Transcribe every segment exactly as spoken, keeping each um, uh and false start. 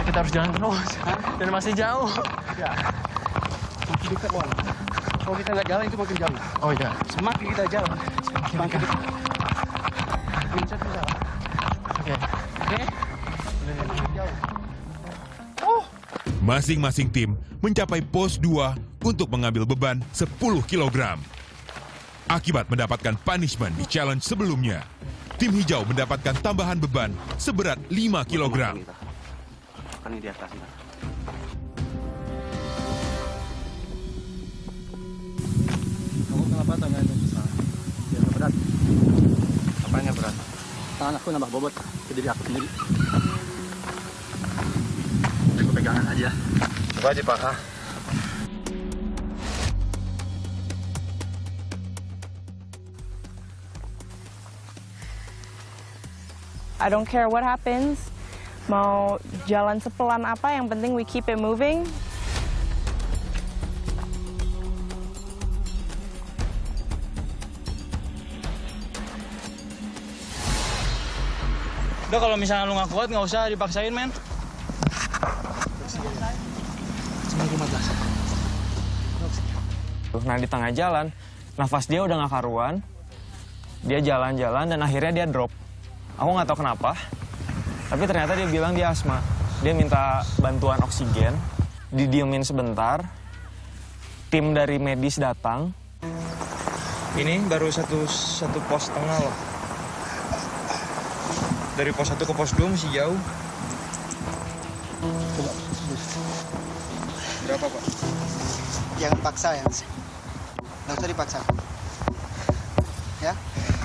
Kita harus jalan terus. Hah? Dan masih jauh. Ya. Makin dekat, Wan. Kalau kita nggak jalan itu makin jauh. Oh iya. Semakin kita jalan, semakin dekat. Bisa bisa. Oke. Oke. Jauh. Masing-masing tim mencapai pos dua untuk mengambil beban sepuluh kilogram. Akibat mendapatkan punishment di challenge sebelumnya, tim hijau mendapatkan tambahan beban seberat lima kilogram. Kan di atas. Kamu kenapa tangannya besar? Biar berat. Apanya berat? Tangan aku nambah bobot ke diri aku sendiri. Aku pegangan aja. Coba aja, Pak. Ah. I don't care what happens. Mau jalan sepelan apa, yang penting we keep it moving. Udah, kalau misalnya lu nggak kuat, nggak usah dipaksain, men. Nah, di tengah jalan, nafas dia udah nggak karuan. Dia jalan-jalan dan akhirnya dia drop. Aku nggak tahu kenapa, tapi ternyata dia bilang dia asma. Dia minta bantuan oksigen, didiemin sebentar. Tim dari medis datang. Ini baru satu satu pos tengah loh. Dari pos satu ke pos dua masih jauh. Berapa, Pak? Jangan paksa ya, Mas. Nggak usah dipaksa. Ya?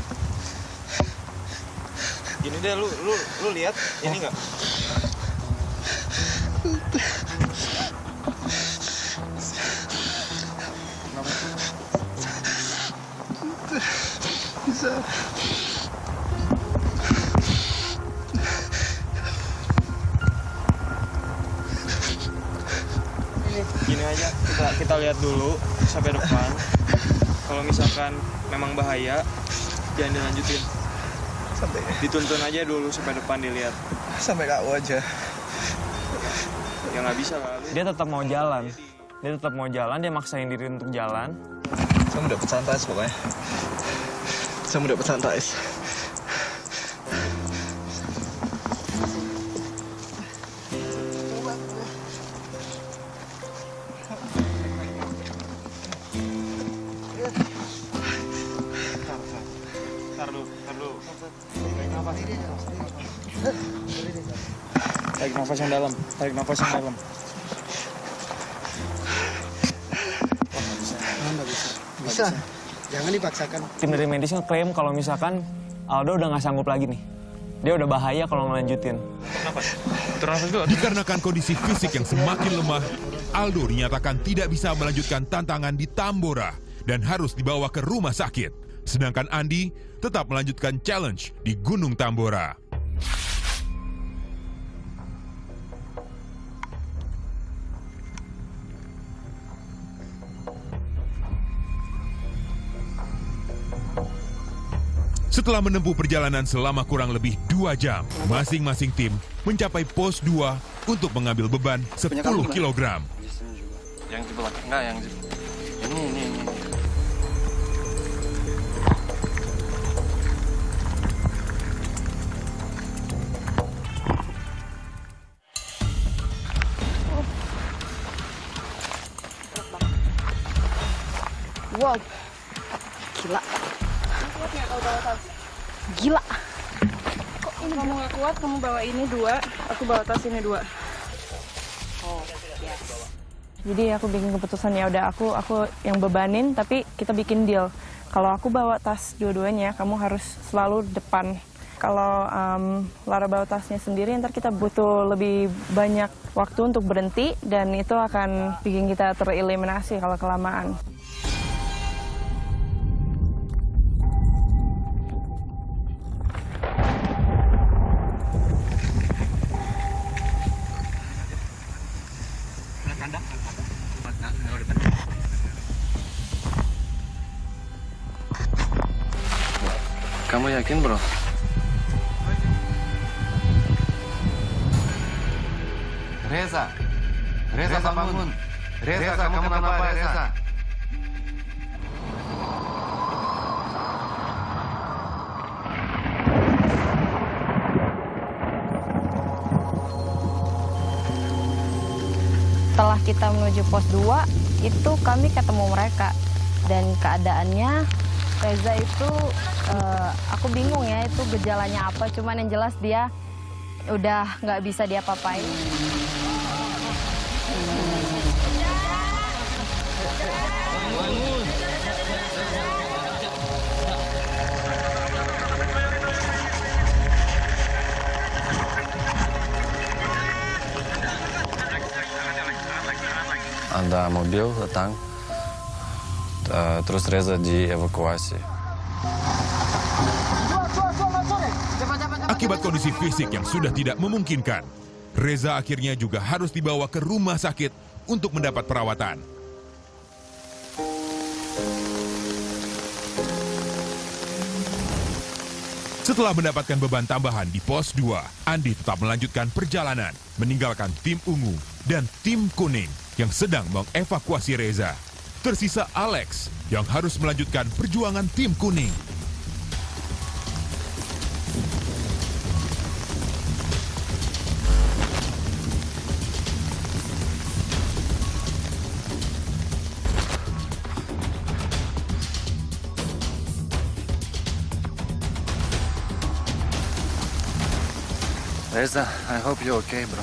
Gini deh, lu lu lu lihat ini nggak? Bisa. Gini aja, kita kita lihat dulu sampai depan. Kalau misalkan memang bahaya, jangan dilanjutin. Sampai Dituntun aja dulu sampai depan dilihat. sampai K O aja. Ya nggak bisa kali. Dia tetap mau jalan. Dia tetap mau jalan, dia maksain diri untuk jalan. Saya mau dapat santai pokoknya. Saya mau dapat santai. Ntar dulu, ntar dulu. Tarik nafas yang dalam, tarik nafas yang dalam. Bisa. Jangan dipaksakan. Tim dari medis ngeklaim kalau misalkan Aldo udah nggak sanggup lagi nih. Dia udah bahaya kalau ngelanjutin. Nafas. Atur nafas dulu. Dikarenakan kondisi fisik yang semakin lemah, Aldo dinyatakan tidak bisa melanjutkan tantangan di Tambora dan harus dibawa ke rumah sakit. Sedangkan Andi tetap melanjutkan challenge di Gunung Tambora. Setelah menempuh perjalanan selama kurang lebih dua jam, masing-masing tim mencapai pos dua untuk mengambil beban sepuluh kilogram. Yang di belakang, enggak yang di... Ini, ini, ini. Wow, gila. Kuat nggak kalau bawa tas? Gila. Kok ini kamu nggak kuat, kamu bawa ini dua, aku bawa tas ini dua. Oh, yes. Jadi aku bikin keputusan, ya udah aku aku yang bebanin, tapi kita bikin deal. Kalau aku bawa tas dua-duanya, kamu harus selalu depan. Kalau um, Lara bawa tasnya sendiri, ntar kita butuh lebih banyak waktu untuk berhenti, dan itu akan bikin kita tereliminasi kalau kelamaan. Kamu yakin, bro? Reza, Reza bangun. Reza, kamu kenapa Reza? Setelah kita menuju pos dua, itu kami ketemu mereka. Dan keadaannya, Reza itu, uh, aku bingung ya itu gejalanya apa. Cuman yang jelas dia udah nggak bisa diapa-apain. Ada mobil datang, uh, terus Reza dievakuasi. Akibat kondisi fisik yang sudah tidak memungkinkan, Reza akhirnya juga harus dibawa ke rumah sakit untuk mendapat perawatan. Setelah mendapatkan beban tambahan di pos dua, Andi tetap melanjutkan perjalanan, meninggalkan tim ungu dan tim kuning yang sedang mengevakuasi Reza. Tersisa Alex yang harus melanjutkan perjuangan tim kuning. Reza, I hope you're okay, bro.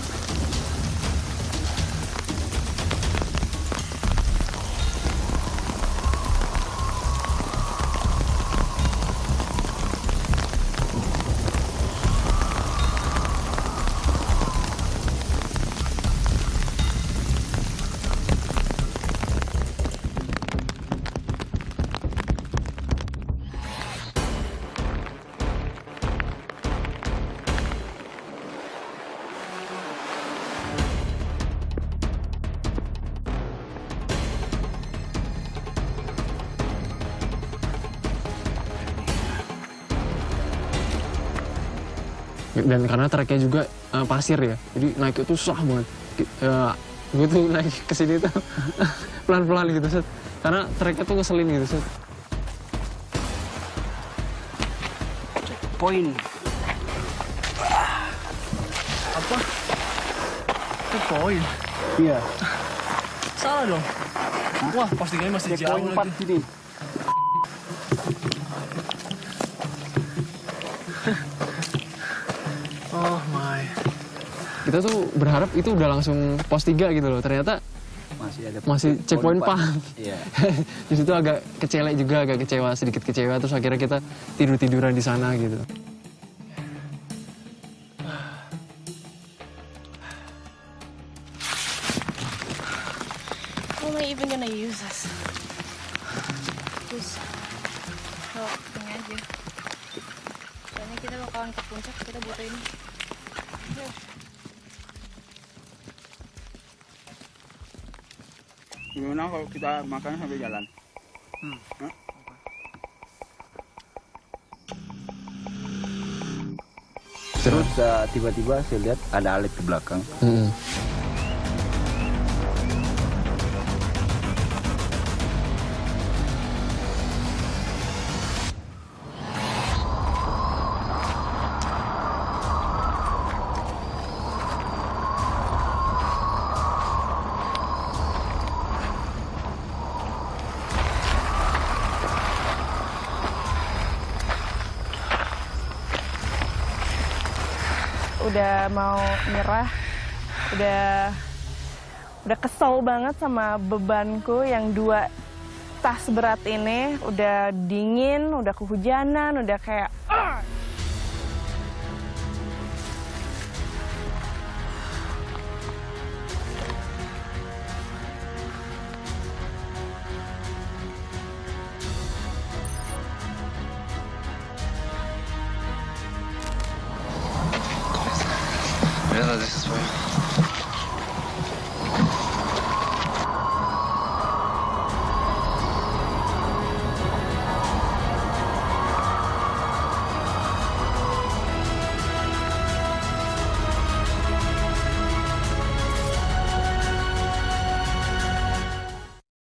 Dan karena treknya juga uh, pasir ya, jadi naik itu susah banget. Uh, gue tuh naik ke sini tuh pelan-pelan gitu, Set. Karena treknya tuh ngeselin gitu, Set. Poin. Apa? Itu poin. Iya. Salah dong. Wah, postingannya masih jauh lagi. Sini. Oh my. Kita tuh berharap itu udah langsung pos tiga gitu loh. Ternyata masih ada masih checkpoint pang. Iya. Di situ agak kecelek juga, agak kecewa, sedikit kecewa. Terus akhirnya kita tidur-tiduran di sana gitu. How am I even gonna use this? Terus, kalau ini aja. Soalnya kita bakalan ke puncak, kita butuh ini. Gimana kalau kita makan sambil jalan? Hmm. Huh? Terus tiba-tiba uh, saya lihat ada Alex di belakang. Hmm. Udah mau nyerah, udah udah kesel banget sama bebanku yang dua tas berat ini. Udah dingin, udah kehujanan, udah kayak uh. Reza, this is for you.